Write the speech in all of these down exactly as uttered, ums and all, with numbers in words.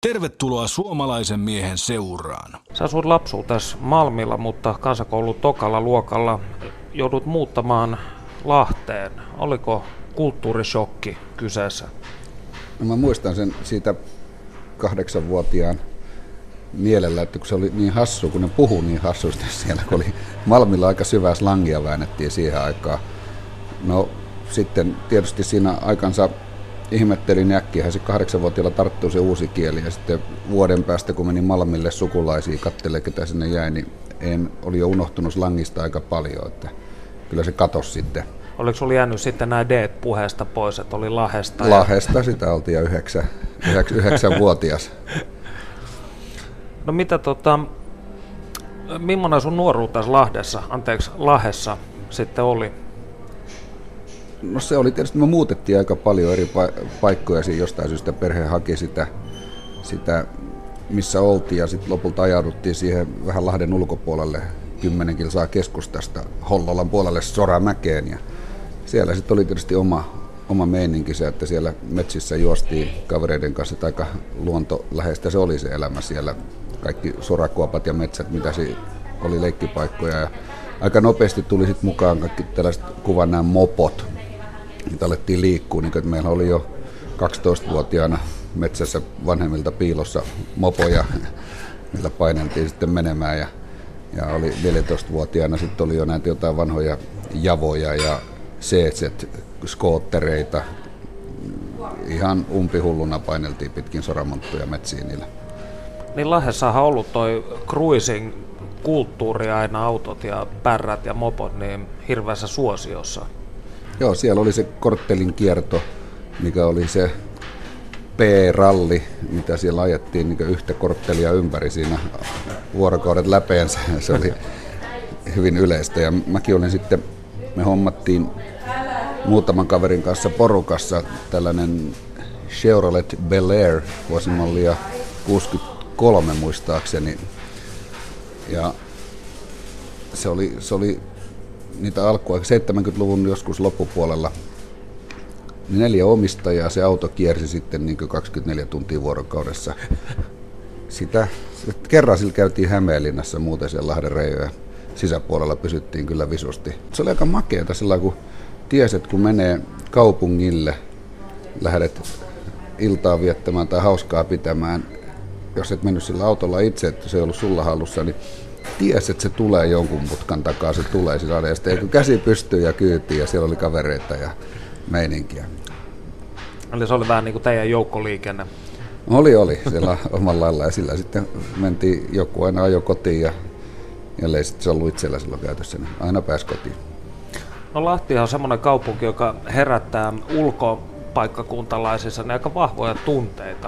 Tervetuloa suomalaisen miehen seuraan. Sä asut lapsuutesi Malmilla, mutta kansakoulun tokalla luokalla joudut muuttamaan Lahteen. Oliko kulttuurishokki kyseessä? No mä muistan sen siitä kahdeksanvuotiaan mielellä, että kun se oli niin hassu, kun ne puhui niin hassusti siellä, kun oli Malmilla aika syvää slangia väännettiin siihen aikaan. No sitten tietysti siinä aikansa ihmettelin äkkiä, se kahdeksanvuotiaalla tarttui se uusi kieli ja sitten vuoden päästä, kun menin Malmille sukulaisiin katselemaan, ketä sinne jäi, niin en, oli jo unohtunut slangista aika paljon, että kyllä se katosi sitten. Oliko sinulla jäänyt sitten nämä D puheesta pois, että oli Lahesta? Lahesta ja... sitä oltiin jo yhdeksän, yhdeksän, yhdeksänvuotias. No mitä tota, millainen sun nuoruus tässä Lahdessa, anteeksi, Lahessa sitten oli? No se oli tietysti, me muutettiin aika paljon eri paikkoja, siinä jostain syystä perhe haki sitä, sitä missä oltiin ja sitten lopulta ajauduttiin siihen vähän Lahden ulkopuolelle, kymmenen kilsaa keskustasta Hollolan puolelle Soramäkeen ja siellä sitten oli tietysti oma, oma meininki se, että siellä metsissä juostiin kavereiden kanssa, että aika luontoläheistä se oli se elämä siellä, kaikki sorakuopat ja metsät, mitä siinä oli leikkipaikkoja ja aika nopeasti tuli sitten mukaan kaikki tällaiset kuvan nämä mopot. Niitä alettiin liikkua, niin että meillä oli jo kaksitoistavuotiaana metsässä vanhemmilta piilossa mopoja, millä paineltiin sitten menemään. Ja, ja oli neljätoistavuotiaana sitten oli jo näitä jotain vanhoja javoja ja C Z-skoottereita. Ihan umpihulluna paineltiin pitkin soramonttuja metsiin niillä. Niin Lahdessahan on ollut toi cruising kulttuuri aina, autot ja pärrät ja mopot, niin hirveässä suosiossa. Joo, siellä oli se korttelin kierto, mikä oli se P-ralli, mitä siellä ajettiin niin yhtä korttelia ympäri siinä vuorokaudet läpeensä. Se oli hyvin yleistä ja mäkin olin sitten, me hommattiin muutaman kaverin kanssa porukassa tällainen Chevrolet Bel Air vuosimallia kuusikymmentäkolme muistaakseni. Ja se oli, se oli niitä alkua, seitsemänkymmentäluvun joskus loppupuolella, neljä omistajaa, se auto kiersi sitten niin kaksikymmentäneljä tuntia vuorokaudessa. Sitä, kerran sillä käytiin Hämeenlinnassa, muuten siellä Lahden reijoja sisäpuolella pysyttiin kyllä visusti. Se oli aika makeata sillä kun tiesi, että kun menee kaupungille, lähdet iltaa viettämään tai hauskaa pitämään, jos et mennyt sillä autolla itse, että se ei ollut sulla hallussa, niin ties, että se tulee jonkun mutkan takaa, se tulee sillä ja sitten käsi pystyy ja kyytiin ja siellä oli kavereita ja meininkiä. Eli se oli vähän niin kuin teidän joukkoliikenne? Oli, oli siellä omalla lailla ja sillä sitten mentiin, joku aina ajoi kotiin ja ellei sitten se ollut itsellä silloin käytössä, niin aina pääsi kotiin. No Lahti on semmoinen kaupunki, joka herättää ulkopaikkakuntalaisissa aika vahvoja tunteita.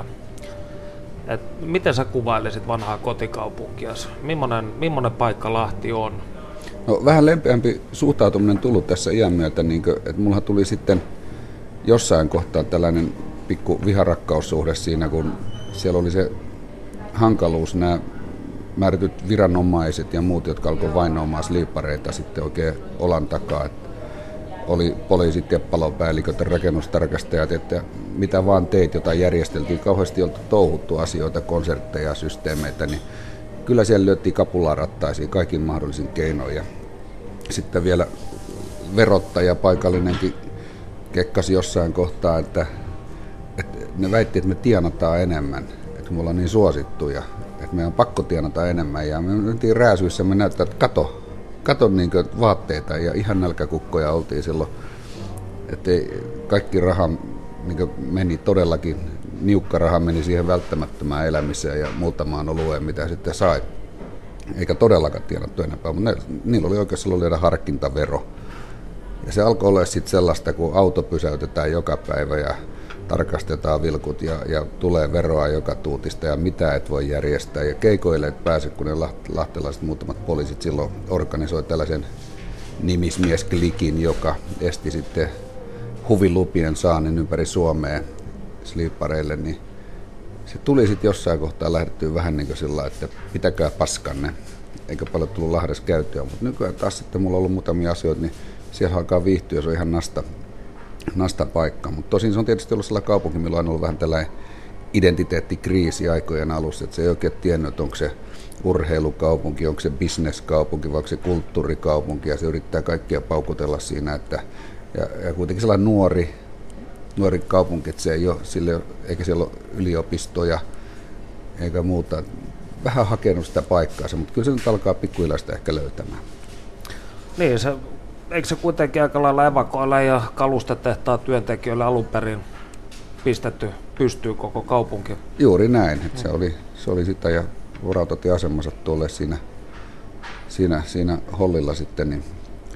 Et miten sä kuvailisit vanhaa kotikaupunkiasi? Millainen, millainen paikka Lahti on? No, vähän lempeämpi suhtautuminen tullut tässä iän myötä, niin kuin, että mulla tuli sitten jossain kohtaa tällainen pikku viharakkaussuhde siinä, kun siellä oli se hankaluus, nämä määrätyt viranomaiset ja muut, jotka alkoi vainoamaan sliippareita sitten oikein olan takaa. Että oli poliisit ja palopäälliköt ja rakennustarkastajat, että mitä vaan teit, jota järjesteltiin, kauheasti oltu touhuttu asioita, konsertteja ja systeemeitä, niin kyllä siellä lyöttiin kapulaa rattaisiin kaikin mahdollisin keinoin. Ja sitten vielä verottaja paikallinenkin kekkasi jossain kohtaa, että, että ne väitti, että me tienataan enemmän, että me ollaan niin suosittuja, että meidän on pakko tienata enemmän. Ja me mentiin rääsyissä, me näyttää, että kato, kato niin vaatteita ja ihan nälkäkukkoja oltiin silloin, että kaikki raha niin meni todellakin, niukka raha meni siihen välttämättömään elämiseen ja muutamaan olueen, mitä sitten sai. Eikä todellakaan tienattu enempää, mutta ne, niillä oli oikeasti silloin harkintavero. Ja se alkoi olla sitten sellaista, kun auto pysäytetään joka päivä ja tarkastetaan vilkut ja, ja tulee veroa joka tuutista ja mitä et voi järjestää. Ja keikoille et pääse, kun ne lahtelaiset muutamat poliisit silloin organisoi tällaisen nimismiesklikin, joka esti sitten huvilupien saannin ympäri Suomea sliippareille, niin se tuli sitten jossain kohtaa lähdettyä vähän niin kuin sillä, että pitäkää paskanne. Eikä paljon tullut Lahdessa käyttöä, mutta nykyään taas sitten mulla on ollut muutamia asioita, niin siellä alkaa viihtyä, se on ihan nasta, nasta paikka. Mutta tosin se on tietysti ollut sellainen kaupunki, millä on ollut vähän tällainen identiteettikriisi aikojen alussa, että se ei oikein tiennyt, että onko se urheilukaupunki, onko se bisneskaupunki vai onko se kulttuurikaupunki, ja se yrittää kaikkia paukutella siinä, että ja, ja kuitenkin sellainen nuori, nuori kaupunki, että se ei ole, sille, eikä siellä ole yliopistoja eikä muuta, vähän hakenut sitä paikkaansa, mutta kyllä se nyt alkaa pikkuhiljaa sitä ehkä löytämään. Niin, se, eikö se kuitenkin aika lailla evakoilla ja kalustetehtaan työntekijöille alun perin pistetty pystyy koko kaupunki? Juuri näin, että se oli, se oli sitä ja rautatieasemansa tuolle siinä, siinä, siinä hollilla sitten, niin,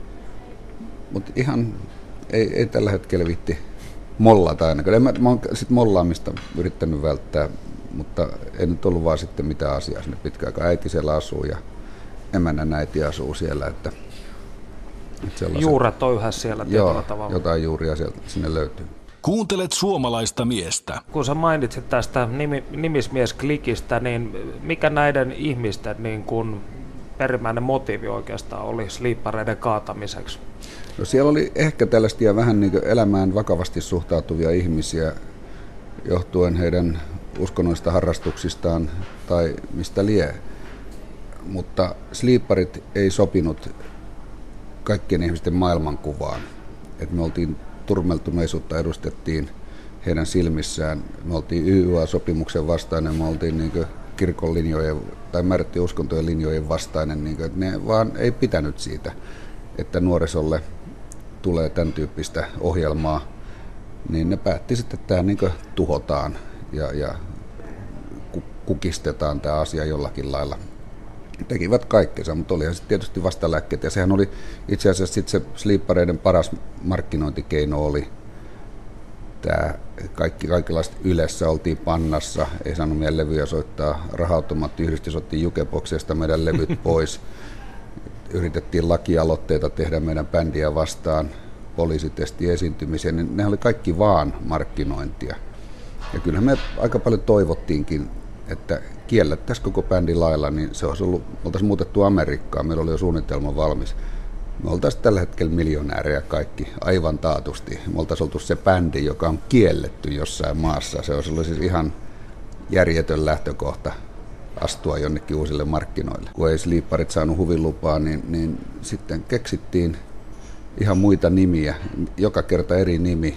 mutta ihan ei, ei tällä hetkellä viitti mollata ainakaan. En mä, mä oon sitten mollaamista yrittänyt välttää, mutta ei nyt ollut vaan sitten mitään asiaa sinne pitkään aikaa. Äiti siellä asuu ja emännän äiti asuu siellä. Että, että juuret on yhdessä siellä tietyllä tavalla. Jotain juuria sieltä sinne löytyy. Kuuntelet suomalaista miestä. Kun sä mainitsit tästä nimi, nimismiesklikistä, niin mikä näiden ihmisten niin kun perimmäinen motiivi oikeastaan oli sliippareiden kaatamiseksi? No siellä oli ehkä tällaisia vähän niin kuin elämään vakavasti suhtautuvia ihmisiä johtuen heidän uskonnollisista harrastuksistaan tai mistä lie. Mutta sliipparit ei sopinut kaikkien ihmisten maailmankuvaan. Et me oltiin turmeltuneisuutta edustettiin heidän silmissään. Me oltiin Y Y A-sopimuksen vastainen, me oltiin niin kuin kirkon linjojen tai määrättiin uskontojen linjojen vastainen. Niin kuin, että ne vaan ei pitänyt siitä, että nuorisolle tulee tämän tyyppistä ohjelmaa, niin ne päätti sitten, että tämä niin kuin tuhotaan ja, ja kukistetaan tämä asia jollakin lailla. Tekivät kaikkensa, mutta olihan se tietysti vastalääkkeet. Ja sehän oli itse asiassa sitten se sliippareiden paras markkinointikeino oli tämä kaikki, kaikenlaista Ylessä oltiin pannassa, ei saanut meidän levyjä soittaa, raha-automaattiyhdistys otti Jukeboxista meidän levyt pois. Yritettiin lakialoitteita tehdä meidän bändiä vastaan, poliisitesti esiintymisiä, niin ne oli kaikki vaan markkinointia. Ja kyllähän me aika paljon toivottiinkin, että kiellettäisiin koko bändin lailla, niin se olisi ollut, oltaisiin muutettu Amerikkaan, meillä oli jo suunnitelma valmis. Me oltaisiin tällä hetkellä miljonäärejä kaikki, aivan taatusti. Me oltaisiin oltu se bändi, joka on kielletty jossain maassa. Se olisi ollut siis ihan järjetön lähtökohta astua jonnekin uusille markkinoille. Kun ei sliipparit saanut huvilupaa, niin, niin sitten keksittiin ihan muita nimiä, joka kerta eri nimi.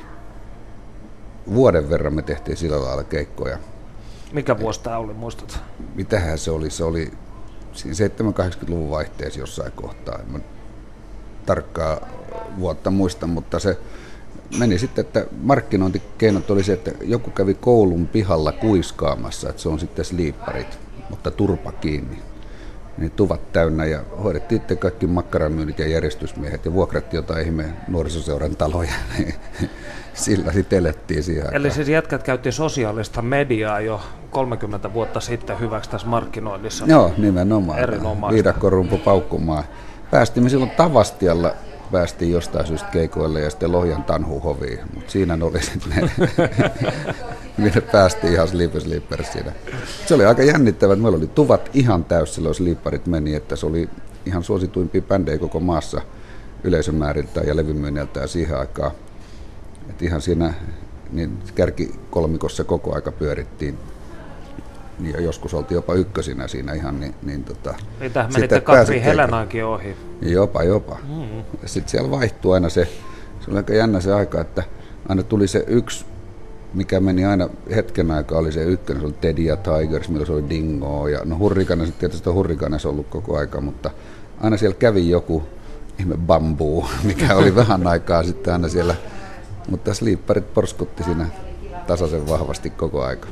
Vuoden verran me tehtiin sillä lailla keikkoja. Mikä vuosi tämä oli, muistatko? Mitähän se oli? Se oli siinä seitsemänkymmentä-kahdeksankymmentäluvun vaihteessa jossain kohtaa. En mä tarkkaa vuotta muista, mutta se meni sitten, että markkinointikeinot oli se, että joku kävi koulun pihalla kuiskaamassa, että se on sitten sliipparit, mutta turpa kiinni. Niin tuvat täynnä ja hoidettiin sitten kaikki makkaramyynnit ja järjestysmiehet ja vuokrattiin jotain ihme nuorisoseuran taloja. Sillä sitten elettiin siihen aikaan. Eli siis jätkät käytti sosiaalista mediaa jo kolmekymmentä vuotta sitten hyväksi tässä markkinoinnissa. Joo, nimenomaan. Erinomaista. Viidakkorumpu paukkumaan. Päästimme silloin Tavastialla, päästiin jostain syystä keikoille ja sitten Lohjan Tanhuhoviin, mutta siinä oli sitten ne, minne päästiin ihan Sleeper Sleeper siinä. Se oli aika jännittävää, että meillä oli tuvat ihan täys silloin, sliipparit meni, että se oli ihan suosituimpia bändejä koko maassa yleisömääriltään ja levymyynniltään siihen aikaan. Että ihan siinä niin kärkikolmikossa koko aika pyörittiin. Ja joskus oltiin jopa ykkösinä siinä ihan, niin, niin tota... Niitähän menitte Katri Helenaankin ohi. Jopa, jopa. Mm-hmm. Ja sitten siellä vaihtui aina se, se oli aika jännä se aika, että aina tuli se yksi, mikä meni aina hetken aikaa, oli se ykkönen, se oli Teddy ja Tigers, milloin se oli Dingo, ja no Hurrikanes, tietysti on Hurrikanes ollut koko aika, mutta aina siellä kävi joku ihme bambuu, mikä oli vähän aikaa sitten aina siellä, mutta sliipparit porskutti siinä tasaisen vahvasti koko aika.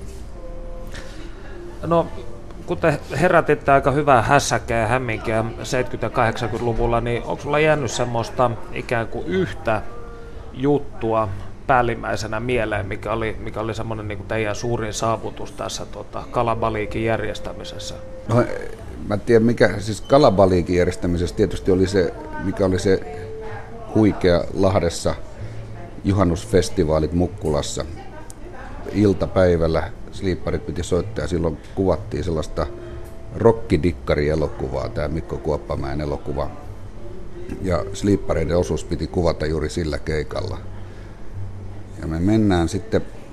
No, kun te herätitte aika hyvää hässäkää ja hämminkiä seitsemänkymmentä- ja kahdeksankymmentäluvulla, niin onko sulla jäänyt semmoista ikään kuin yhtä juttua päällimmäisenä mieleen, mikä oli, mikä oli semmoinen niin kuin teidän suurin saavutus tässä tota, Kalabaliikin järjestämisessä? No, mä en tiedä mikä, siis Kalabaliikin järjestämisessä tietysti oli se, mikä oli se huikea Lahdessa juhannusfestivaalit Mukkulassa iltapäivällä. Sliipparit piti soittaa ja silloin kuvattiin sellaista rokkidikkari-elokuvaa, tämä Mikko Kuoppamäen elokuva. Ja sliippareiden osuus piti kuvata juuri sillä keikalla. Ja me mennään sitten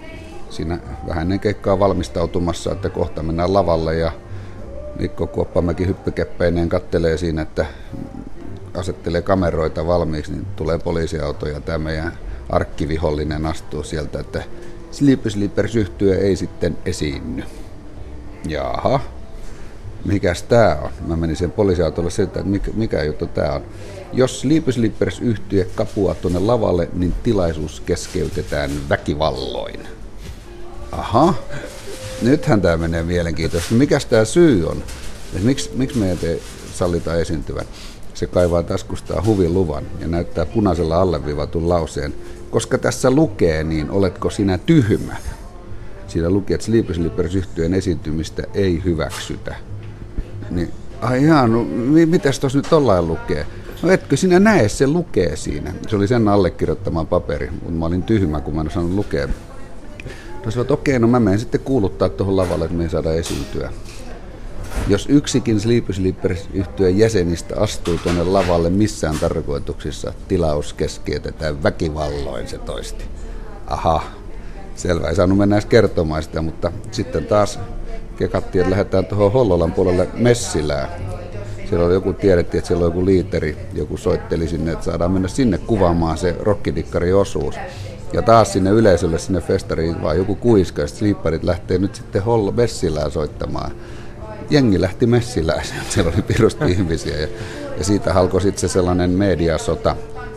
siinä vähän ennen keikkaa valmistautumassa, että kohta mennään lavalle ja Mikko Kuoppamäki hyppykeppeineen kattelee siinä, että asettelee kameroita valmiiksi, niin tulee poliisiauto ja tämä meidän arkkivihollinen astuu sieltä, että Sleepy Sleepers -yhtye ei sitten esiinny. Jaha, mikäs tää on? Mä menin sen poliisiautolle siltä, että mikä, mikä juttu tää on. Jos Sleepy Sleepers -yhtye kapuaa tuonne lavalle, niin tilaisuus keskeytetään väkivalloin. Aha, nythän tää menee mielenkiintoisesti. Mikäs tää syy on? Et miksi, miksi meidän ei sallita esiintyvän? Se kaivaa taskustaan huviluvan ja näyttää punaisella alleviivatun lauseen. Koska tässä lukee, niin oletko sinä tyhmä? Siinä lukee, että Sleepy Sleepers -yhtyeen esiintymistä ei hyväksytä. Niin, ai jaa, no mitäs tuossa nyt tollain lukee? No etkö sinä näe, se lukee siinä. Se oli sen allekirjoittama paperi, mutta mä olin tyhmä, kun mä en osannut lukea. No sanoin, että okei, no mä menen sitten kuuluttaa tuohon lavalle, että me ei saada esiintyä. Jos yksikin Sleepy Sleepers -yhtyeen jäsenistä astuu tuonne lavalle missään tarkoituksissa, tilaus keskeytetään väkivalloin, se toisti. Aha, selvä, ei saanut mennä edes kertomaan sitä, mutta sitten taas kekattiin, että lähdetään tuohon Hollolan puolelle Messilään. Siellä oli joku, tiedettiin, että siellä on joku liiteri, joku soitteli sinne, että saadaan mennä sinne kuvaamaan se rokkidikkari osuus. Ja taas sinne yleisölle, sinne festariin, vaan joku kuiska, ja Sleeperit lähtee nyt sitten Hollo Messilään soittamaan. Jengi lähti Messilään, siellä oli pirusti ihmisiä, ja, ja siitä alkoi sitten se sellainen mediasota,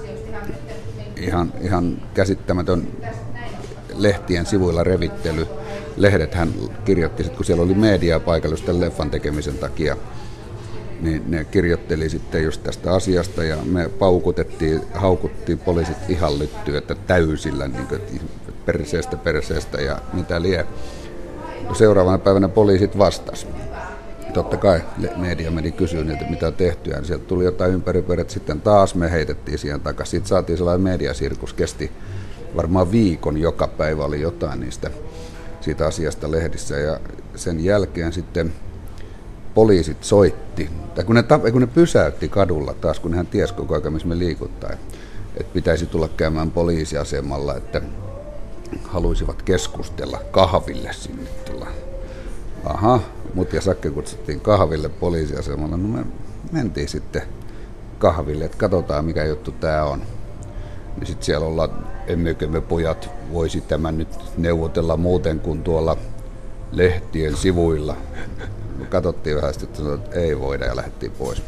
ihan, ihan käsittämätön lehtien sivuilla revittely. Lehdethän kirjoitti sitten, kun siellä oli mediaa paikalla just tämän leffan tekemisen takia, niin ne kirjoitteli sitten just tästä asiasta, ja me paukutettiin, haukuttiin poliisit ihan lyttyä, että täysillä, niin kuin, perseestä perseestä ja mitä lie. Seuraavana päivänä poliisit vastasi. Totta kai media meni kysyä niiltä, mitä on tehty, ja sieltä tuli jotain ympäripyörät, sitten taas me heitettiin siihen takaisin. Sitten saatiin sellainen mediasirkus, kesti varmaan viikon, joka päivä oli jotain niistä siitä asiasta lehdissä, ja sen jälkeen sitten poliisit soitti, tai kun ne, kun ne pysäytti kadulla taas, kun hän tiesi koko ajan, missä me liikuttaa, että pitäisi tulla käymään poliisiasemalla, että haluaisivat keskustella kahville sinne tulla. Aha, mut ja Sakke kutsuttiin kahville poliisiasemalla, no me mentiin sitten kahville, että katsotaan mikä juttu tää on. Ja sitten siellä ollaan, emmekö me pojat voisi tämän nyt neuvotella muuten kuin tuolla lehtien sivuilla. Me katsottiin vähän sitten, että ei voida ja lähdettiin pois.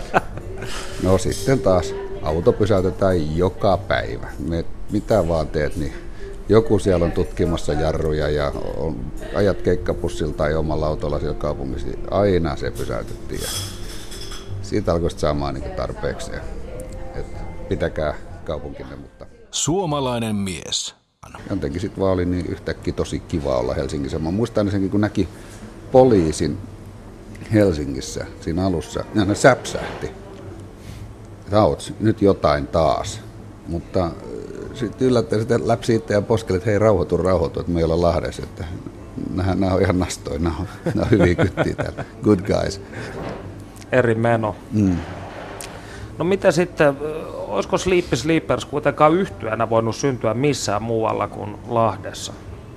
No sitten taas auto pysäytetään joka päivä. Me, mitä vaan teet, niin joku siellä on tutkimassa jarruja ja on, ajat keikkapussilla tai omalla autolla siellä kaupungissa. Aina se pysäytettiin ja siitä alkoi saamaan niin tarpeeksi. Että pitäkää kaupunkinne, mutta Suomalainen mies. jotenkin sitten vaan oli niin yhtäkkiä tosi kiva olla Helsingissä. Mä muistan senkin, kun näki poliisin Helsingissä siinä alussa, ja ne säpsähti. Rauts, nyt jotain taas. Mutta sitten yllättäen sitten läpsi itse ja poskeli, että hei rauhoitu, rauhoitu, että me ei olla Lahdessa. Että nämä, nämä on ihan nastoja, nämä on, nämä on hyviä kyttiä täällä. Good guys. Eri meno. Mm. No mitä sitten, olisiko Sleepy Sleepers kuitenkaan yhtyeenä voinut syntyä missään muualla kuin Lahdessa?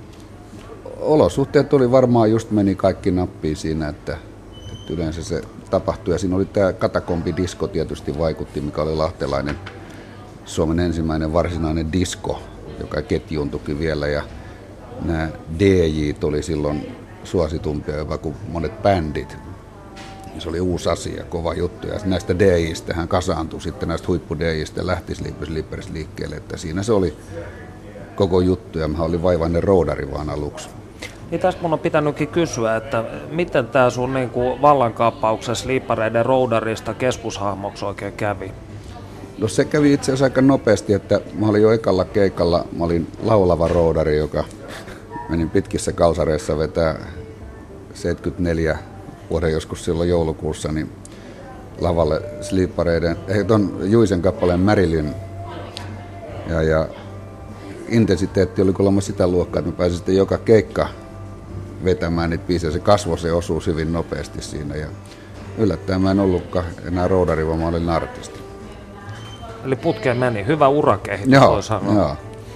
Olosuhteet tuli varmaan, just meni kaikki nappiin siinä, että, että yleensä se tapahtui. Ja siinä oli tämä Katakombi-disko tietysti vaikutti, mikä oli lahtelainen Suomen ensimmäinen varsinainen disko, joka ketjuuntuikin vielä. Ja nämä D J tuli silloin suositumpia jopa kuin monet bändit. Se oli uusi asia, kova juttu. Ja näistä D J:istähän kasaantui sitten, näistä huippu D J:istä lähti Sleepy Sleepers liikkeelle. Että siinä se oli koko juttu ja mä olin vaivainen roudari vaan aluksi. Niin tästä mun on pitänytkin kysyä, että miten tämä sun niinku vallankaappauksessa Sleepereiden roudarista keskushahmoksi oikein kävi? No se kävi itse asiassa aika nopeasti, että mä olin jo ekalla keikalla, mä olin laulava roudari, joka menin pitkissä kalsareissa vetää seitsemänkymmentäneljä vuoden joskus silloin joulukuussa, niin lavalle Sleepereiden, ei ton Juisen kappaleen Marilyn, ja, ja intensiteetti oli kuulemma sitä luokkaa, että mä pääsin sitten joka keikka vetämään niitä biisejä. Se kasvoi se osuus hyvin nopeasti siinä ja yllättäen mä en ollutkaan enää roudari, vaan mä olin artisti. Eli putkeen meni. Hyvä urakehitys, joo, voi sanoa. Joo.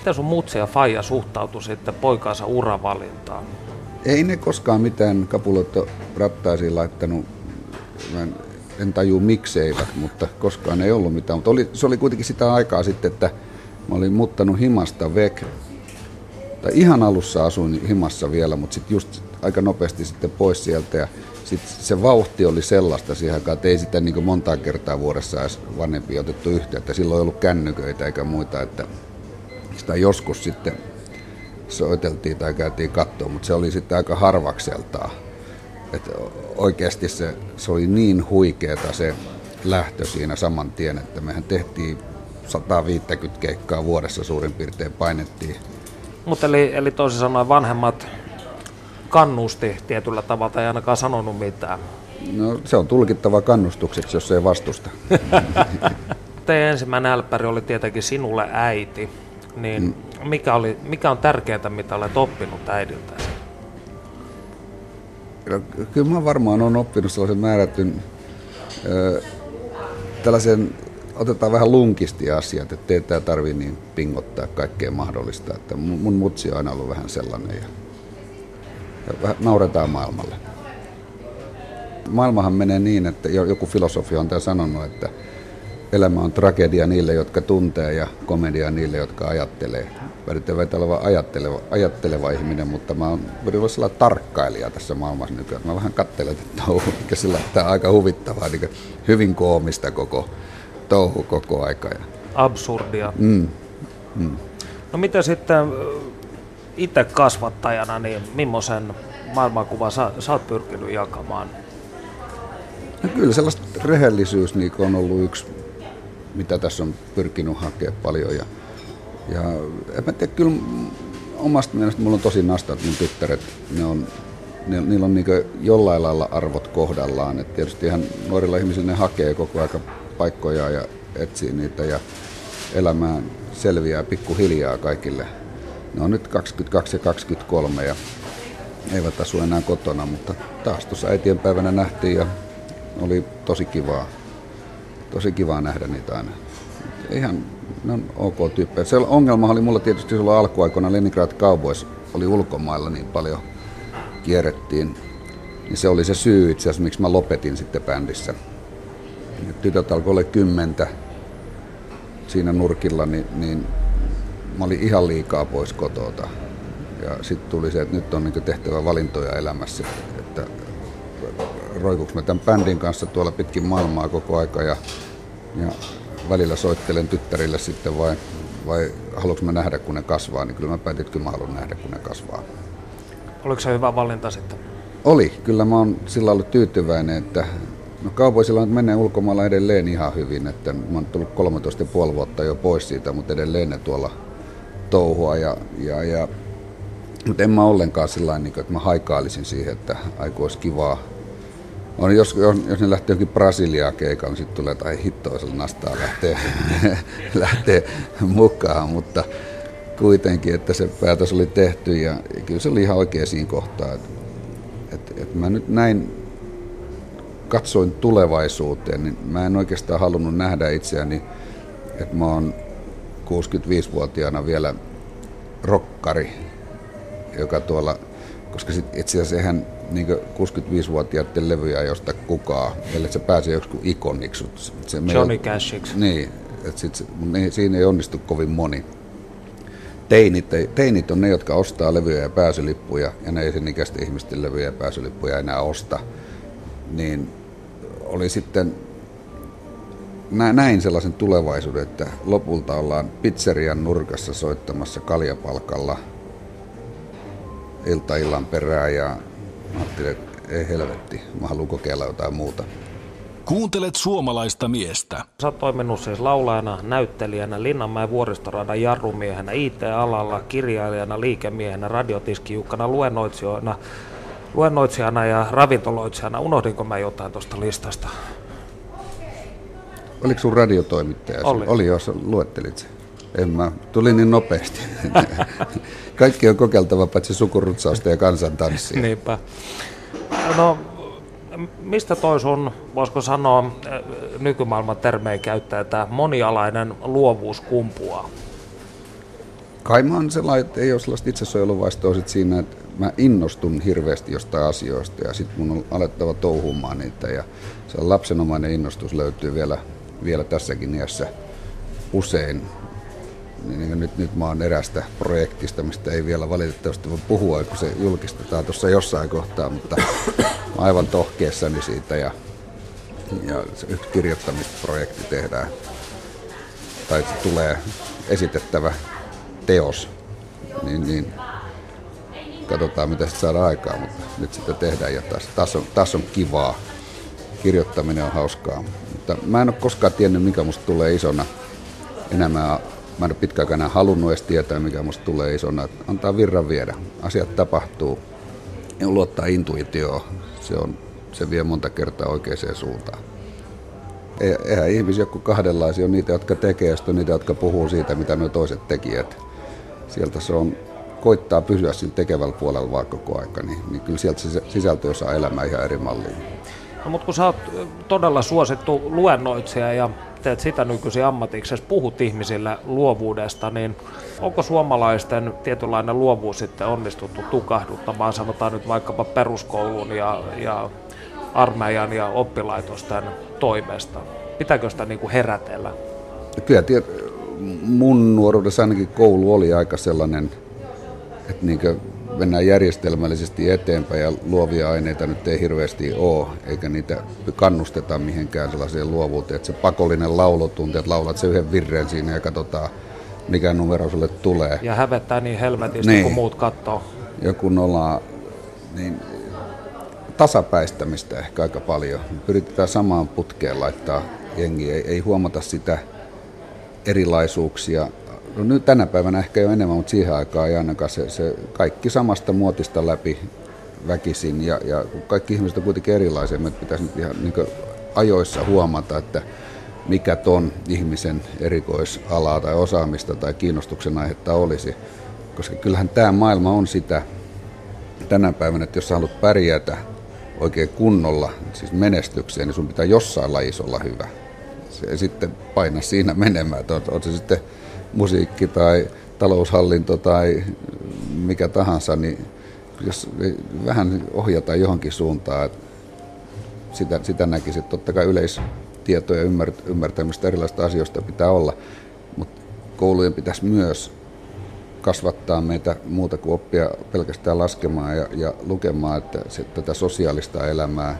miten sun mutsi ja faija suhtautui sitten poikaansa uravalintaan? Ei ne koskaan mitään kapuloita rattaisiin laittanut. Mä en, en tajua mikseivät, mutta koskaan ei ollut mitään. Mutta oli, se oli kuitenkin sitä aikaa sitten, että mä olin muuttanut himasta vek. Tai ihan alussa asuin himassa vielä, mutta sitten just aika nopeasti sitten pois sieltä. Ja sitten se vauhti oli sellaista siihen aikaan, että ei sitä niin kuin montaa kertaa vuodessa edes vanhempia otettu yhteyttä. Silloin ei ollut kännyköitä eikä muita, että sitä joskus sitten soiteltiin tai käytiin katsoa, mutta se oli sitten aika harvakseltaan. Että oikeasti se, se oli niin huikeeta se lähtö siinä saman tien, että mehän tehtiin sata viisikymmentä keikkaa vuodessa suurin piirtein painettiin. Mutta eli, eli toisin sanoen vanhemmat kannusti tietyllä tavalla, ei ainakaan sanonut mitään. No se on tulkittava kannustukseksi, jos ei vastusta. Teidän ensimmäinen älppäri oli tietenkin Sinulle äiti. Niin mm. mikä, oli, mikä on tärkeintä, mitä olet oppinut äidiltäsi? No, kyllä mä varmaan olen oppinut sellaisen määrätyn, ö, tällaisen, otetaan vähän lunkisti asiat, että ei tämä tarvitse niin pingottaa kaikkea mahdollista. Että mun, mun mutsi on aina ollut vähän sellainen ja, ja vähän nauretaan maailmalle. Maailmahan menee niin, että joku filosofi on tämän sanonut, että elämä on tragedia niille, jotka tuntee ja komedia niille, jotka ajattelee. Mä nyt en väitä olevan ajatteleva, ajatteleva ihminen, mutta mä oon olla sellainen tarkkailija tässä maailmassa nykyään. Mä vähän katselen tätä touhua, mikä sillä on aika huvittavaa, niin hyvin koomista koko touhu koko aika. Absurdia. Mm. Mm. No miten sitten itse kasvattajana, niin millaisen maailmankuvan sä, sä oot pyrkinyt jakamaan? No kyllä sellaista rehellisyys niin on ollut yksi, mitä tässä on pyrkinyt hakemaan paljon. Ja, ja en mä tiedä, kyllä omasta mielestä mulla on tosi nastat mun tyttäret. Ne on, ne, niillä on niin jollain lailla arvot kohdallaan. Et tietysti ihan nuorilla ihmisillä ne hakee koko aika paikkoja ja etsii niitä ja elämään selviää pikkuhiljaa kaikille. Ne on nyt kaksikymmentäkaksi ja kaksikymmentäkolme ja eivät asu enää kotona, mutta taas tuossa äitienpäivänä nähtiin ja oli tosi kivaa, tosi kivaa nähdä niitä aina. Ihan, ne on ok tyyppejä. Se ongelma oli mulla tietysti silloin alkuaikoina Leningrad Cowboys oli ulkomailla niin paljon, kierrettiin. Niin se oli se syy itse asiassa, miksi mä lopetin sitten bändissä. Tytöt alkoi olla kymmentä siinä nurkilla, niin, niin mä olin ihan liikaa pois kotota. Ja sitten tuli se, että nyt on niin tehtävä valintoja elämässä, että roikuks mä tämän bändin kanssa tuolla pitkin maailmaa koko aika ja, ja välillä soittelen tyttärille sitten vai, vai haluanko mä nähdä kun ne kasvaa, niin kyllä mä päätin, että kyllä mä haluan nähdä kun ne kasvaa. Oliko se hyvä valinta sitten? Oli, kyllä mä oon sillä ollut tyytyväinen, että no Cowboysilla nyt menee ulkomailla edelleen ihan hyvin, että mä oon tullut kolmetoista pilkku viisi vuotta jo pois siitä, mutta edelleen ne tuolla touhua ja, ja, ja mutta en mä ollenkaan sillain, että mä haikailisin siihen, että aiku olisi kivaa. On, jos, jos ne lähtee jonkin Brasiliaan keikalle, niin sitten tulee, että ai hittoisella nastaa lähtee, lähtee mukaan, mutta kuitenkin, että se päätös oli tehty ja kyllä se oli ihan oikein siinä kohtaa. Että, että, että mä nyt näin katsoin tulevaisuuteen, niin mä en oikeastaan halunnut nähdä itseäni, että mä oon kuusikymmentäviisivuotiaana vielä rokkari, joka tuolla, koska sit itse asiassa eihän niin kuusikymmentäviisivuotiaiden levyjä ei osta kukaan, ellei se pääsee joku ikoniksi. Se Johnny Cashiksi. Niin, että sit se, niin, siinä ei onnistu kovin moni. Teinit, teinit on ne, jotka ostaa levyjä ja pääsylippuja, ja ne ei sen ikäisten ihmisten levyjä ja pääsylippuja enää osta. Niin oli sitten, näin sellaisen tulevaisuuden, että lopulta ollaan pizzerian nurkassa soittamassa kaljapalkalla ilta illan perään ja ajattelin, että ei helvetti, mä haluan kokeilla jotain muuta. Kuuntelet suomalaista miestä. Sä oot toiminut siis laulajana, näyttelijänä, Linnanmäen vuoristoradan jarrumiehenä, I T-alalla, kirjailijana, liikemiehenä, radiotiskijukkana, luennoitsijana, luennoitsijana ja ravintoloitsijana. Unohdinko mä jotain tuosta listasta? Oliko sun radiotoimittaja? Oli. Oli, jos luettelit sen. En mä, tuli niin nopeasti. Kaikki on kokeiltava paitsi sukurutsausta ja kansantanssia. Niinpä. No, mistä toi sun, voisiko sanoa, nykymaailman termejä käyttää, tämä monialainen luovuus kumpuaa? Kai mä oon sellainen, että ei ole sellaista itsesuojeluvaistoa sit siinä, että mä innostun hirveästi jostain asioista ja sitten mun on alettava touhumaan niitä ja se lapsenomainen innostus löytyy vielä, vielä tässäkin iässä usein. Niin nyt, nyt mä oon erästä projektista, mistä ei vielä valitettavasti voi puhua, kun se julkistetaan tuossa jossain kohtaa, mutta mä aivan tohkeessani siitä ja, ja se yksi kirjoittamisprojekti tehdään tai se tulee esitettävä teos, niin, niin katsotaan mitä sitten saadaan aikaa, mutta nyt sitä tehdään ja taas, taas, on, taas on kivaa. Kirjoittaminen on hauskaa, mutta mä en ole koskaan tiennyt mikä musta tulee isona. Enää mä, mä en ole pitkään enää halunnut edes tietää mikä musta tulee isona. Antaa virran viedä, asiat tapahtuu ja luottaa intuitioon, se, on, se vie monta kertaa oikeaan suuntaan. Eihän ihmisiä joku kahdenlaisia, on niitä, jotka tekee, ja on niitä, jotka puhuu siitä, mitä nuo toiset tekijät. Sieltä se on, koittaa pysyä siinä tekevällä puolella vaan koko aika, niin, niin kyllä sieltä se sisältö saa elämään ihan eri malliin. No, mutta kun sä oot todella suosittu luennoitsija ja teet sitä nykyisin ammatiksi, puhut ihmisille luovuudesta, niin onko suomalaisten tietynlainen luovuus sitten onnistuttu tukahduttamaan, sanotaan nyt vaikkapa peruskoulun ja, ja armeijan ja oppilaitosten toimesta? Pitääkö sitä niin kuin herätellä? Kyllä tiedät, mun nuoruudessa ainakin koulu oli aika sellainen, että niin kuin mennään järjestelmällisesti eteenpäin ja luovia aineita nyt ei hirveästi ole, eikä niitä kannusteta mihinkään sellaiseen luovuuteen, että se pakollinen laulutunti, että laulat se yhden virren siinä ja katsotaan mikä numero sulle tulee. Ja hävettää niin helvetisti, niin, kun muut katsoo. Ja kun ollaan niin tasapäistämistä ehkä aika paljon. Pyritään samaan putkeen laittaa jengi, ei, ei huomata sitä erilaisuuksia. No nyt tänä päivänä ehkä jo enemmän, mutta siihen aikaan ei ainakaan se, se kaikki samasta muotista läpi väkisin. Ja, ja kaikki ihmiset on kuitenkin erilaisia. Meidän pitäisi nyt ihan niin kuin ajoissa huomata, että mikä ton ihmisen erikoisalaa tai osaamista tai kiinnostuksen aihetta olisi. Koska kyllähän tämä maailma on sitä tänä päivänä, että jos sä haluat pärjätä oikein kunnolla, siis menestykseen, niin sun pitää jossain lajissa olla hyvä. Se sitten paina siinä menemään, että on, on se sitten musiikki tai taloushallinto tai mikä tahansa, niin jos vähän ohjataan johonkin suuntaan, että sitä, sitä näkisi, että totta kai yleistietoja ja ymmärtämistä erilaisista asioista pitää olla, mutta koulujen pitäisi myös kasvattaa meitä muuta kuin oppia pelkästään laskemaan ja, ja lukemaan, että se, tätä sosiaalista elämää,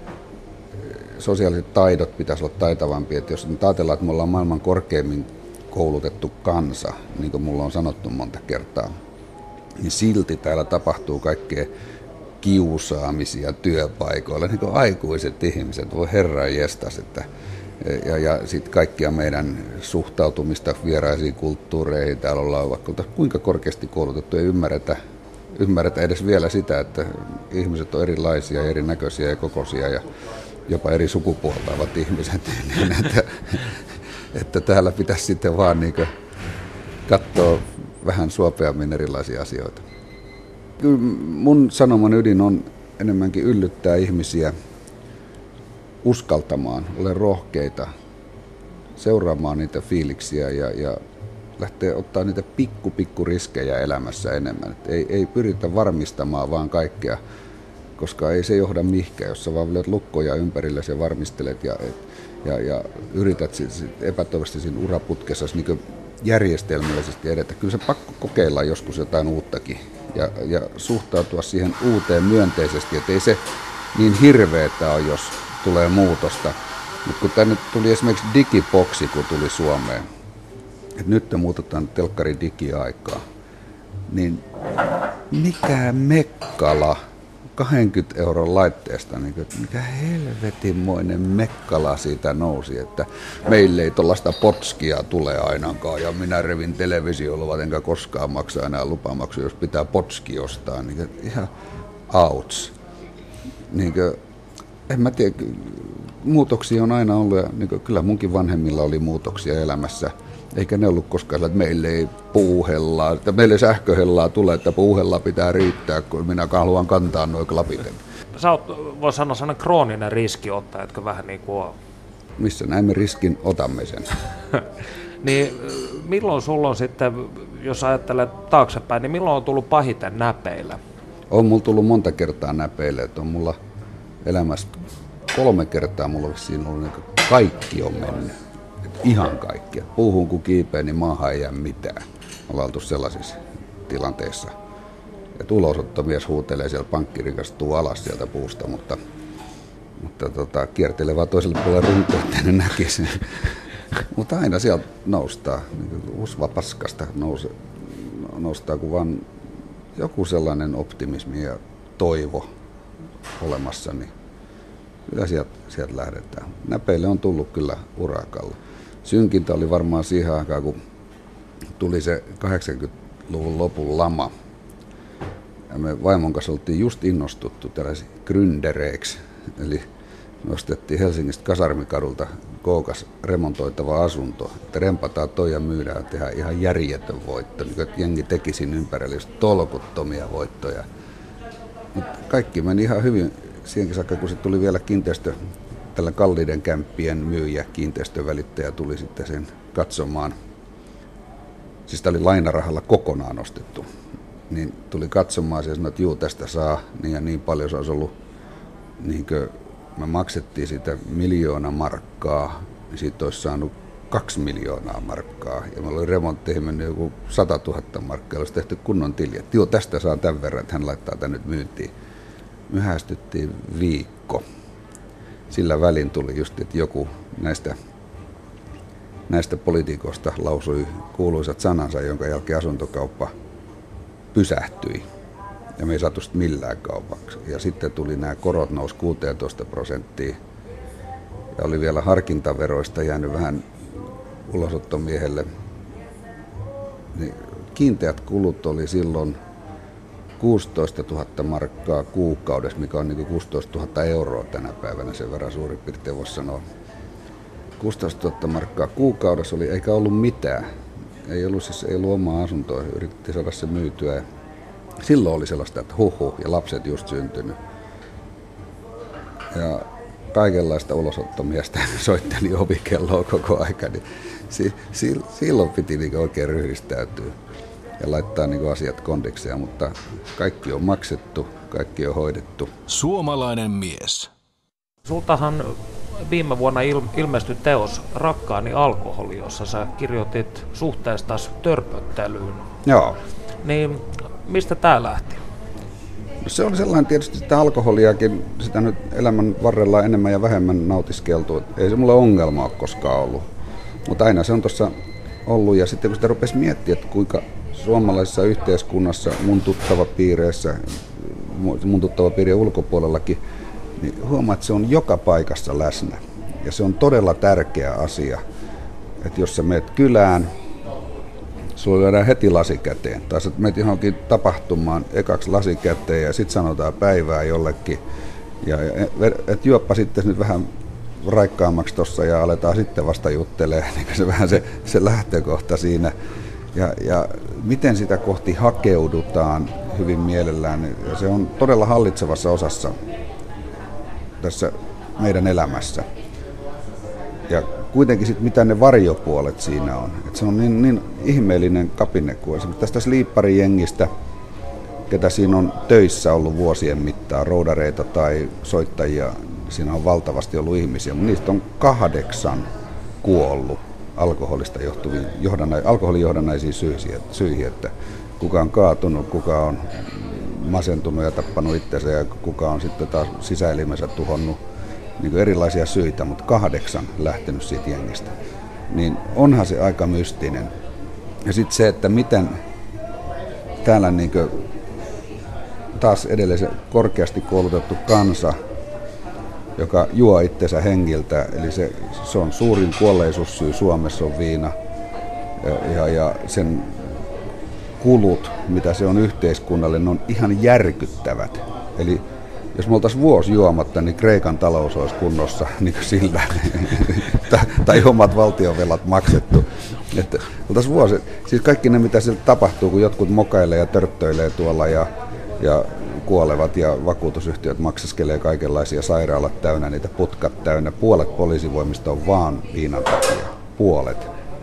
sosiaaliset taidot pitäisi olla taitavampia. Että jos nyt ajatellaan, että me ollaan maailman korkeimmin koulutettu kansa, niin kuin mulla on sanottu monta kertaa, niin silti täällä tapahtuu kaikkea kiusaamisia työpaikoilla, niin kuin aikuiset ihmiset, voi herran jestas, että ja, ja sitten kaikkia meidän suhtautumista vieraisiin kulttuureihin, täällä ollaan vaikka kuinka korkeasti koulutettu, ei ymmärretä, ymmärretä edes vielä sitä, että ihmiset on erilaisia, erinäköisiä ja kokoisia ja jopa eri sukupuolta ovat ihmiset, niin että, että täällä pitäisi sitten vaan niin katsoa vähän suopeammin erilaisia asioita. Kyllä mun sanoman ydin on enemmänkin yllyttää ihmisiä uskaltamaan, ole rohkeita, seuraamaan niitä fiiliksiä ja, ja lähteä ottaa niitä pikku pikku riskejä elämässä enemmän. Et ei, ei pyritä varmistamaan vaan kaikkea, koska ei se johda mihinkään, jos sä vaan löydät lukkoja ympärille ja varmistelet ja, ja, ja yrität sit, sit epätoivoisesti siinä uraputkessa niin järjestelmällisesti edetä. Kyllä se pakko kokeilla joskus jotain uuttakin ja, ja suhtautua siihen uuteen myönteisesti, että ei se niin hirveetä ole, jos tulee muutosta. Mutta kun tänne tuli esimerkiksi digiboksi, kun tuli Suomeen, että nyt me muutetaan telkkarin digiaikaa, niin mikä mekkala kaksikymmentä euron laitteesta, niin kuin, mikä helvetinmoinen mekkala siitä nousi, että meille ei tuollaista potskia tule ainakaan, ja minä revin televisioluvat, enkä koskaan maksa enää lupamaksuja, jos pitää potski ostaa, niin kuin, ihan outs. Niin kuin, en mä tiedä, muutoksia on aina ollut ja niin kuin, kyllä munkin vanhemmilla oli muutoksia elämässä, eikä ne ollut koskaan, että meille ei puuhellaa, että meille sähköhellaa tulee, että puuhellaa pitää riittää, kun minä haluan kantaa noin klapiten. Sä oot, voi sanoa, sellainen krooninen riskiottaja, jotka vähän niin kuin on. Missä näemme riskin, otamme sen. Niin milloin sulla on sitten, jos ajattelet taaksepäin, niin milloin on tullut pahiten näpeillä? On mulla tullut monta kertaa näpeille, että on mulla elämässä kolme kertaa mulla on siinä ollut niin kaikki on mennyt. Et ihan kaikki. Et puuhun kun kiipeä, niin maahan ei jää mitään. Ollaan oltu sellaisissa tilanteissa. Et ulosottomies huutelee siellä, pankki rikastuu alas sieltä puusta, mutta, mutta tota, kiertelee vaan toiselle puolelle runkoa, että ne näkisi. Mutta aina sieltä noustaa, niin usva paskasta nouse, noustaa, kun vaan joku sellainen optimismi ja toivo olemassa, niin kyllä sieltä, sieltä lähdetään. Näpeille on tullut kyllä urakalla. Synkintä oli varmaan siihen aikaan, kun tuli se kahdeksankymmentäluvun lopun lama. Ja me vaimon kanssa oltiin just innostuttu tällaisiin gründereiksi, eli nostettiin Helsingistä Kasarmikadulta kookas remontoitava asunto, että rempataan toi ja myydään ja tehdään ihan järjetön voitto, niin että jengi teki siinä ympärillä just tolkuttomia voittoja. Mut kaikki meni ihan hyvin siihenkin saakka, kun se tuli vielä kiinteistö, tällä kalliiden kämppien myyjä, kiinteistövälittäjä tuli sitten sen katsomaan. Siis tämä oli lainarahalla kokonaan ostettu. Niin tuli katsomaan ja sanoi, että juu, tästä saa niin ja niin paljon. Se olisi ollut, niin kuin me maksettiin siitä miljoona markkaa, niin siitä olisi saanut kaksi miljoonaa markkaa. Ja meillä oli remontteihin mennyt joku satatuhatta markkaa, olisi tehty kunnon tili. Että juu, tästä saa tämän verran, että hän laittaa tämän nyt myyntiin. Myöhästyttiin viikko. Sillä välin tuli just, että joku näistä, näistä poliitikoista lausui kuuluisat sanansa, jonka jälkeen asuntokauppa pysähtyi. Ja me ei saatu sitä millään kaupaksi. Ja sitten tuli nämä korot nousi kuusitoista prosenttia. Ja oli vielä harkintaveroista jäänyt vähän ulosottomiehelle. Niin kiinteät kulut oli silloin kuusitoista tuhatta markkaa kuukaudessa, mikä on niin kuin kuusitoista tuhatta euroa tänä päivänä, sen verran suurin piirtein voisi sanoa. kuusitoista tuhatta markkaa kuukaudessa oli, eikä ollut mitään. Ei ollut, siis, ei ollut omaa asuntoa, yritettiin saada se myytyä. Silloin oli sellaista, että huhu, ja lapset just syntynyt. Ja kaikenlaista ulosottomiestä soitteli ovikelloa koko aika, niin si, si, silloin piti niin oikein ryhdistäytyä ja laittaa niin asiat kondikseen, mutta kaikki on maksettu, kaikki on hoidettu. Suomalainen mies. Sultahan viime vuonna il- ilmestyi teos Rakkaani alkoholi, jossa sä kirjoitit suhteestasi törpöttelyyn. Joo. Niin mistä tää lähti? No se oli sellainen tietysti, että alkoholiakin, sitä nyt elämän varrella enemmän ja vähemmän nautiskeltu. Ei se mulle ongelma ole koskaan ollut, mutta aina se on tuossa ollut. Ja sitten kun sitä rupesi miettimään, että kuinka suomalaisessa yhteiskunnassa, mun tuttava piireissä, mun tuttava piirien ulkopuolellakin, niin huomaa, että se on joka paikassa läsnä. Ja se on todella tärkeä asia, että jos sä meet kylään, sulla lyödään heti lasi käteen. Tai sä menet johonkin tapahtumaan ekaksi lasi käteen ja sitten sanotaan päivää jollekin. Ja, että juoppa sitten nyt vähän raikkaammaksi tuossa ja aletaan sitten vasta juttelemaan. Niin se vähän se, se lähtökohta siinä. Ja, ja miten sitä kohti hakeudutaan hyvin mielellään. Ja se on todella hallitsevassa osassa tässä meidän elämässä. Ja kuitenkin sit, mitä ne varjopuolet siinä on. Et se on niin, niin ihmeellinen kapine kuin esimerkiksi tästä Sliipparijengistä, ketä siinä on töissä ollut vuosien mittaan, roudareita tai soittajia. Siinä on valtavasti ollut ihmisiä, mutta niistä on kahdeksan kuollut alkoholista johtuviin, johdannai, alkoholijohdannaisiin syihin, että kuka on kaatunut, kuka on masentunut ja tappanut itsensä ja kuka on sitten taas sisäelimensä tuhonnut. Niin kuin erilaisia syitä, mutta kahdeksan lähtenyt siitä jengistä. Niin onhan se aika mystinen. Ja sitten se, että miten täällä niin kuin taas edelleen se korkeasti koulutettu kansa, joka juo itsensä hengiltä, eli se, se on suurin kuolleisuussyy Suomessa on viina. Ja, ja, ja sen kulut, mitä se on yhteiskunnalle, ne on ihan järkyttävät. Eli jos me oltaisiin vuosi juomatta, niin Kreikan talous olisi kunnossa niin kuin sillä, tai omat valtionvelat maksettu. Että oltaisiin vuosi, siis kaikki ne, mitä siellä tapahtuu, kun jotkut mokailee ja törttöilee tuolla ja, ja kuolevat ja vakuutusyhtiöt maksaskelee kaikenlaisia, sairaalat täynnä, niitä putkat täynnä. Puolet poliisivoimista on vaan viinan takia. Puolet.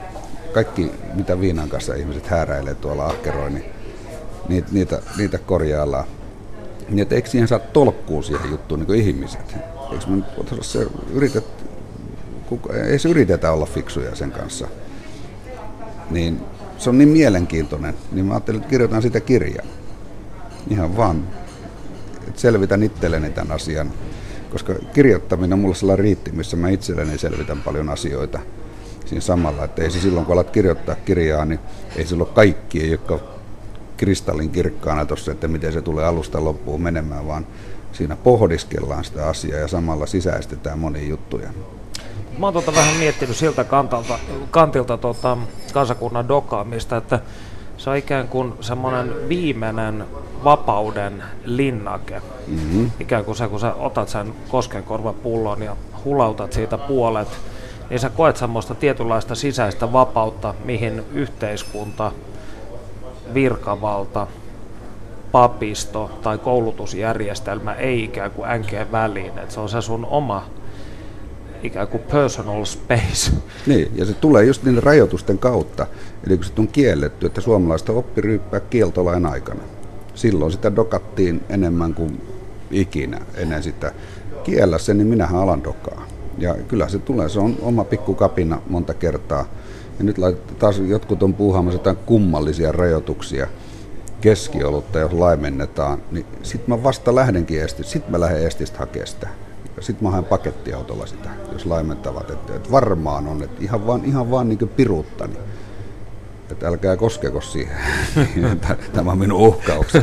kaikki mitä viinan kanssa ihmiset hääräilee tuolla ahkeroin, niin niitä, niitä, niitä korjaillaan. Niin, että eikö siihen saa tolkkua siihen juttuun niin kuin ihmiset? Eikö me nyt se yritet, ei se yritetä olla fiksuja sen kanssa. Niin se on niin mielenkiintoinen, niin mä ajattelin, että kirjoitan sitä kirjaa. Ihan vaan, että selvitän itselleni tämän asian. Koska kirjoittaminen on mulle sellainen riitti, missä mä itselleni selvitän paljon asioita siinä samalla. Että ei se silloin, kun alat kirjoittaa kirjaa, niin ei silloin kaikki, ei ole kristallin kirkkaana tuossa, että miten se tulee alusta loppuun menemään, vaan siinä pohdiskellaan sitä asiaa ja samalla sisäistetään monia juttuja. Mä oon tuota vähän miettinyt siltä kantilta, kantilta tuota kansakunnan dokaamista, että se on ikään kuin semmoinen viimeinen vapauden linnake. Mm-hmm. Ikään kuin se, kun sä otat sen koskenkorvapullon ja hulautat siitä puolet, niin sä koet semmoista tietynlaista sisäistä vapautta, mihin yhteiskunta, virkavalta, papisto tai koulutusjärjestelmä ei ikään kuin änkee väliin. Et se on se sun oma ikään kuin personal space. Niin, ja se tulee just niiden rajoitusten kautta. Eli kun se on kielletty, että suomalaista oppi ryyppää kieltolain aikana. Silloin sitä dokattiin enemmän kuin ikinä ennen sitä. Kiellä se, niin minähän alan dokaa. Ja kyllä se tulee, se on oma pikku kapina monta kertaa. Ja nyt taas jotkut on puuhaamassa jotain kummallisia rajoituksia. Keskiolutta, jos laimennetaan, niin sit mä vasta lähdenkin estistä. Sit mä lähden estistä hakemaan sitä. Sitten mä haen pakettiautolla sitä, jos laimentavat, että, että varmaan on, että ihan vaan, ihan vaan niin kuin piruuttani. Että älkää koskeko siihen. Tämä on minun uhkaukseni.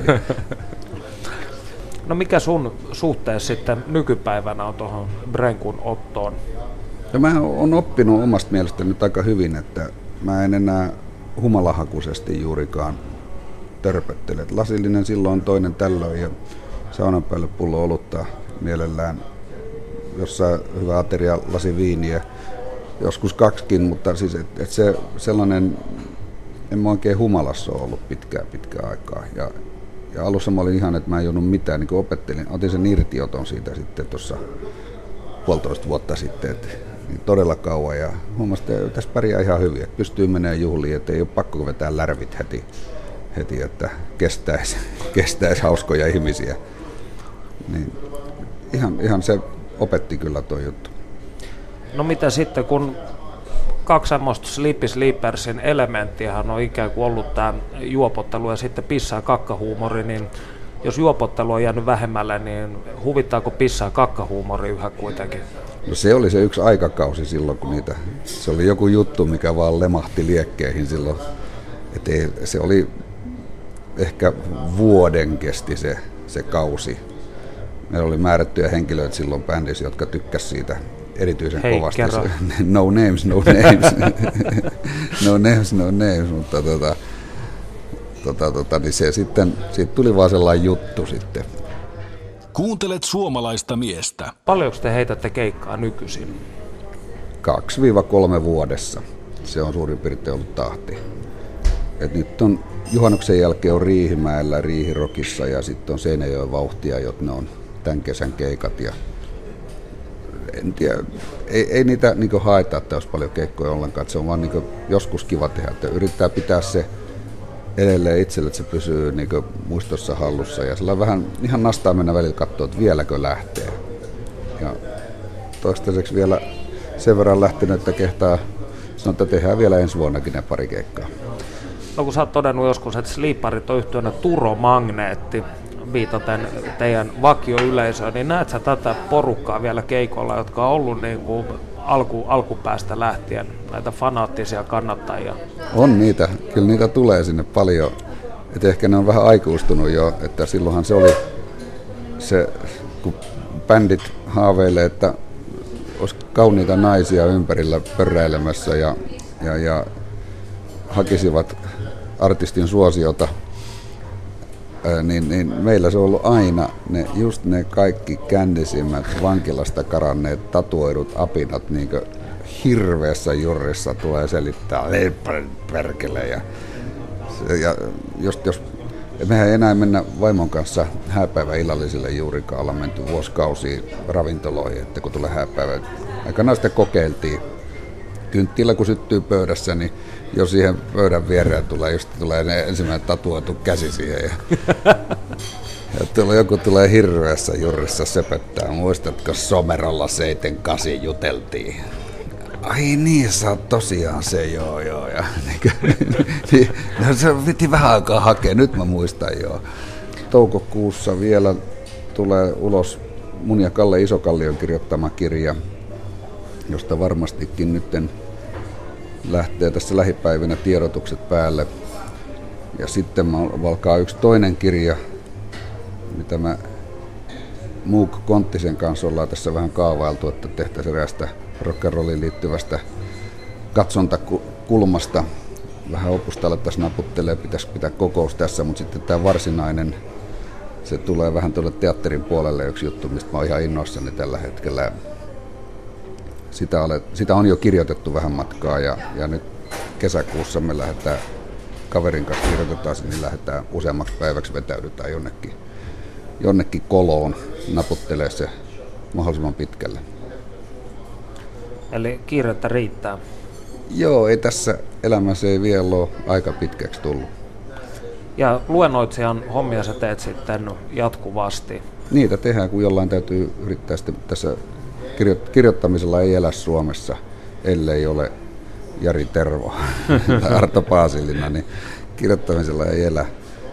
No mikä sun suhteessa sitten nykypäivänä on tuohon Brenkun ottoon? Ja mä oon oppinut omasta mielestäni nyt aika hyvin, että mä en enää humalahakuisesti juurikaan törpöttele. Lasillinen silloin toinen tällöin ja saunan päälle pullo olutta mielellään. Jossain hyvä ateria, lasi viiniä, joskus kaksikin, mutta siis et, et se sellainen, en mä oikein humalassa ole ollut pitkään pitkään aikaa. Ja, ja alussa mä olin ihan, että mä en juonut mitään, niin kuin opettelin, otin sen irtioton siitä sitten tuossa puolitoista vuotta sitten, että niin todella kauan ja huomasin, että tässä pärjää ihan hyvin, että pystyy menemään juhliin, että ei ole pakko vetää lärvit heti, heti että kestäisi, kestäisi hauskoja ihmisiä. Niin ihan, ihan se opetti kyllä tuo juttu. No mitä sitten, kun kaksi semmoista Sleepy Sleepersin elementtiähän on ikään kuin ollut tämä juopottelu ja sitten pissa- ja kakkahuumori, niin jos juopottelu on jäänyt vähemmälle, niin huvittaako pissa- ja kakkahuumori yhä kuitenkin? No se oli se yksi aikakausi silloin, kun niitä, se oli joku juttu, mikä vaan lemahti liekkeihin silloin. Et ei, se oli ehkä vuoden kesti se, se kausi. Meillä oli määrättyjä henkilöitä silloin bändissä, jotka tykkäsivät siitä erityisen Hei, kovasti. Kerro. No names, no names. no names, no names, mutta tota, tota, tota, niin se sitten, siitä tuli vaan sellainen juttu sitten. Kuuntelet suomalaista miestä. Paljonko te heitätte keikkaa nykyisin? kaksi kolme vuodessa. Se on suurin piirtein ollut tahti. Et nyt on juhannuksen jälkeen on Riihimäellä, Riihirokissa ja sitten on Seinäjoen vauhtia, jotka ne on tämän kesän keikat. Ja en tiedä, ei, ei niitä niin haeta, että olisi paljon keikkoja ollenkaan. Se on vaan niin joskus kiva tehdä, että yrittää pitää se edelleen itselle, että se pysyy niin muistossa hallussa. Ja sillä vähän ihan nastaa mennä välillä katsoa, että vieläkö lähtee. Ja toistaiseksi vielä sen verran lähtenyt, että kehtaa sanoa, että tehdään vielä ensi vuonnakin ne pari keikkaa. No kun sä oot todennut joskus, että Sleeparit on yhtiönä turomagneetti, viitaten teidän vakioyleisöön, niin näet sä tätä porukkaa vielä keikolla, jotka on ollut niin kuin alku, alkupäästä lähtien näitä fanaattisia kannattajia? On niitä, kyllä niitä tulee sinne paljon. Et ehkä ne on vähän aikuistunut jo, että silloinhan se oli se, kun bändit haaveilee, että olisi kauniita naisia ympärillä pörräilemässä ja, ja, ja hakisivat artistin suosiota, ää, niin, niin meillä se on ollut aina ne, just ne kaikki kändisimmät vankilasta karanneet tatuoidut apinat niin hirveässä jurrissa tulee selittää perkele ja, ja jos, jos mehän ei enää mennä vaimon kanssa hääpäiväillallisille juurikaan, ollaan menty vuosikausia ravintoloihin, että kun tulee hääpäivä. Aikanaan sitten kokeiltiin kynttilä kun syttyy pöydässä, niin jo siihen pöydän viereen tulee, just tulee ne ensimmäinen tatuoitu käsi siihen. Ja, ja tuolla joku tulee hirveässä jurrissa söpöttää. Muistatko Somerolla seitsemänkymmentäkahdeksan juteltiin? Ai niin, sä oot tosiaan se, joo joo. Ja, niin, no, se piti vähän aikaa hakea, nyt mä muistan joo. Toukokuussa vielä tulee ulos mun ja Kalle Isokallion kirjoittama kirja, josta varmastikin nyt lähtee tässä lähipäivinä tiedotukset päälle. Ja sitten alkaa yksi toinen kirja, mitä mä Muuk Konttisen kanssa ollaan tässä vähän kaavailtu, että tehtäisiin eräästä rock'n'rolliin liittyvästä katsontakulmasta. Vähän opusta alettaisiin naputtelee, pitäisi pitää kokous tässä, mutta sitten tämä varsinainen, se tulee vähän tuolle teatterin puolelle yksi juttu, mistä mä oon ihan innoissani tällä hetkellä. Sitä, ole, sitä on jo kirjoitettu vähän matkaa ja, ja nyt kesäkuussa me lähdetään, kaverin kanssa kirjoitetaan, niin lähdetään useammaksi päiväksi, vetäydytään jonnekin, jonnekin koloon, naputtelee se mahdollisimman pitkälle. Eli kiirettä riittää. Joo, ei tässä elämässä ei vielä ole aika pitkäksi tullut. Ja luennoitsijan hommia sä teet sitten jatkuvasti. Niitä tehdään, kun jollain täytyy yrittää sitten tässä kirjoittamisella ei elä Suomessa, ellei ole Jari Tervo tai Arto Paasilina, niin kirjoittamisella ei elä.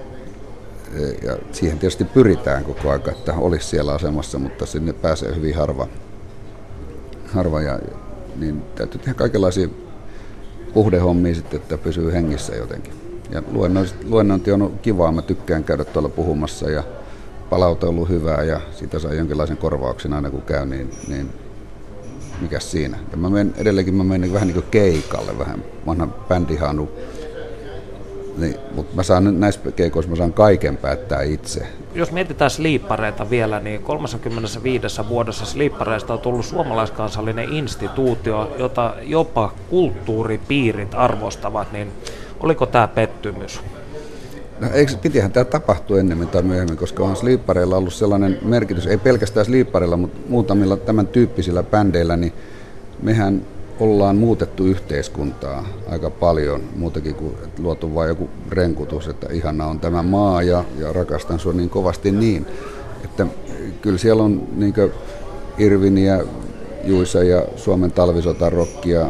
Ja siihen tietysti pyritään koko ajan, että olisi siellä asemassa, mutta sinne pääsee hyvin harva. harva ja, niin täytyy tehdä kaikenlaisia puhdehommia sitten, että pysyy hengissä jotenkin. Ja luennointi on kivaa, mä tykkään käydä tuolla puhumassa ja palaute on ollut hyvää ja siitä saa jonkinlaisen korvauksen aina kun käy, niin, niin mikäs siinä. Ja mä menen, edelleenkin mä menen vähän niin kuin keikalle, vähän vanha bändihanu. Niin, mutta mä saan näissä keikoissa mä saan kaiken päättää itse. Jos mietitään sliippareita vielä, niin kolmekymmentäviisi vuodessa sliippareista on tullut suomalaiskansallinen instituutio, jota jopa kulttuuripiirit arvostavat, niin oliko tämä pettymys? No, eikö, pitihän tämä tapahtua ennemmin tai myöhemmin, koska on sliippareilla ollut sellainen merkitys, ei pelkästään sliippareilla, mutta muutamilla tämän tyyppisillä bändeillä, niin mehän ollaan muutettu yhteiskuntaa aika paljon, muutakin kuin luotu vain joku renkutus, että ihana on tämä maa ja, ja rakastan sua niin kovasti niin. Että kyllä siellä on niin kuin Irviniä, Juisa ja Suomen talvisotarokkia,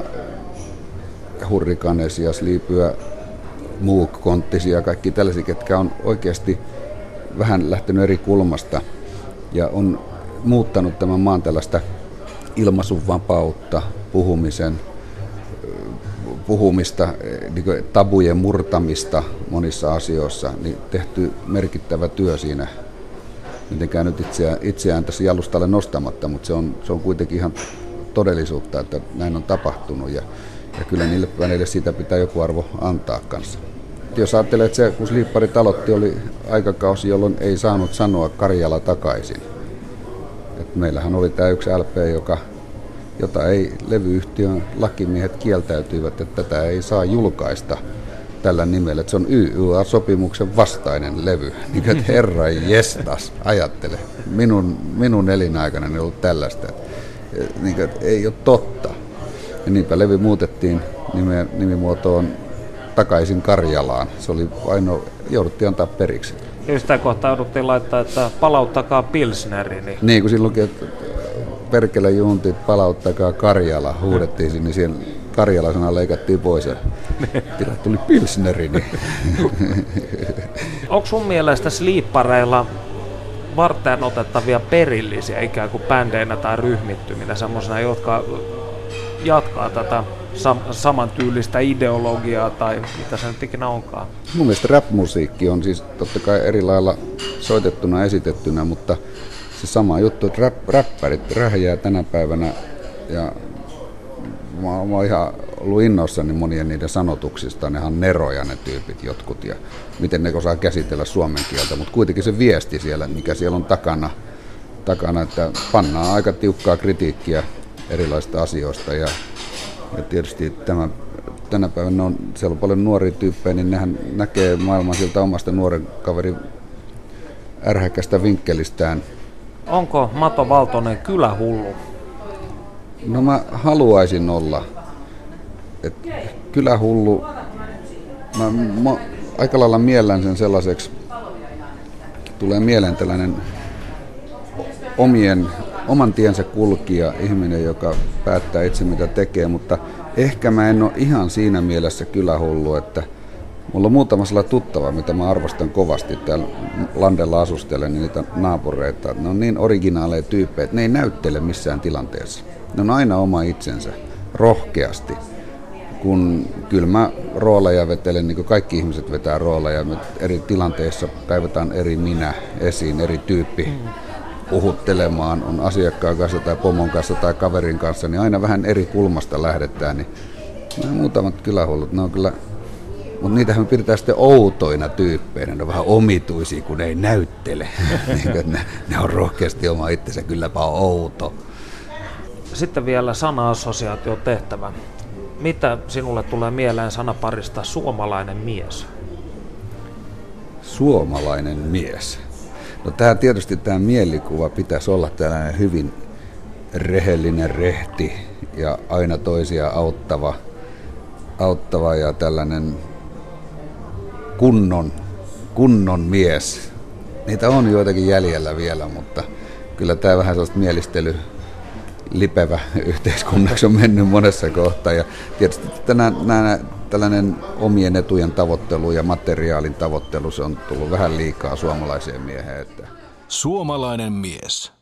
Hurrikanesia, Sleepyä, Muuk, Konttisia, kaikki tällaisia, ketkä on oikeasti vähän lähtenyt eri kulmasta ja on muuttanut tämän maan tällaista ilmaisun vapautta, puhumisen, puhumista, niin kuin tabujen murtamista monissa asioissa, niin tehty merkittävä työ siinä. Mitenkään nyt itseään, itseään tässä jalustalle nostamatta, mutta se on, se on kuitenkin ihan todellisuutta, että näin on tapahtunut ja, ja kyllä niille väleille siitä pitää joku arvo antaa kanssa. Jos ajattelee, että se, kun Sliipparit aloitti, oli aikakausi, jolloin ei saanut sanoa Karjala takaisin. Et meillähän oli tämä yksi L P, joka, jota ei levyyhtiön lakimiehet kieltäytyivät, että tätä ei saa julkaista tällä nimellä. Et se on Y Y A-sopimuksen vastainen levy. Niin kuin, että herra jestas, ajattele. Minun, minun elinaikana ei ollut tällaista. Niin kuin, että ei ole totta. Ja niinpä levy muutettiin nime, nimimuotoon takaisin Karjalaan. Se oli ainoa, jouduttiin antaa periksi. Ja sitä kohtaa jouduttiin laittaa, että palauttakaa Pilsneri. Niin, niin kun silloinkin, että perkele juuntit, palauttakaa Karjala, huudettiin sinne, niin siihen Karjala-sana leikattiin pois ja tila tuli Pilsneri. Niin. Onko sun mielestä sliippareilla varten otettavia perillisiä ikään kuin bändeinä tai ryhmittyminä, semmoisena, jotka jatkaa tätä sam- samantyylistä ideologiaa tai mitä se nyt ikinä onkaan? Mun mielestä rap-musiikki on siis totta kai eri lailla soitettuna, esitettynä, mutta se sama juttu, että rap- räppärit rähjää tänä päivänä ja mä, mä oon ihan ollut innoissani monien niiden sanotuksista, ne on neroja ne tyypit jotkut ja miten ne osaa käsitellä suomen kieltä, mutta kuitenkin se viesti siellä, mikä siellä on takana, takana että pannaan aika tiukkaa kritiikkiä erilaisista asioista ja, ja tietysti tämä, tänä päivänä on, siellä on paljon nuoria tyyppejä, niin nehän näkee maailman siltä omasta nuoren kaverin ärhäkästä vinkkelistään. Onko Mato Valtonen kylähullu? No mä haluaisin olla, et kylähullu, mä, mä aika lailla miellän sen sellaiseksi, tulee mieleen tällainen omien, oman tiensä kulkija, ihminen, joka päättää itse mitä tekee, mutta ehkä mä en ole ihan siinä mielessä kylähullu, että mulla on muutama sellainen tuttava, mitä mä arvostan kovasti täällä landella asustelen, niin niitä naapureita. Ne on niin originaaleja tyyppejä, että ne ei näyttele missään tilanteessa. Ne on aina oma itsensä, rohkeasti. Kun kyllä mä rooleja vetelen, niin kuin kaikki ihmiset vetää rooleja, me eri tilanteissa kaivetaan eri minä esiin, eri tyyppi puhuttelemaan, on asiakkaan kanssa tai pomon kanssa tai kaverin kanssa, niin aina vähän eri kulmasta lähdetään. Niin nämä muutamat kylähullut, ne on kyllä, mutta niitähän me pidetään sitten outoina tyyppeinä, ne on vähän omituisia, kun ne ei näyttele. ne, ne on rohkeasti oma itsensä, kylläpä on outo. Sitten vielä sana-assosiaation tehtävä. Mitä sinulle tulee mieleen sanaparista suomalainen mies? Suomalainen mies. No tämä tietysti tämä mielikuva pitäisi olla tällainen hyvin rehellinen, rehti ja aina toisia auttava, auttava ja tällainen kunnon, kunnon mies. Niitä on joitakin jäljellä vielä, mutta kyllä tämä vähän sellaista mielistely lipevä yhteiskunnaksi on mennyt monessa kohtaa. Ja tietysti tänään, nämä, tällainen omien etujen tavoittelu ja materiaalin tavoittelu, se on tullut vähän liikaa suomalaiseen mieheen. Että Suomalainen mies.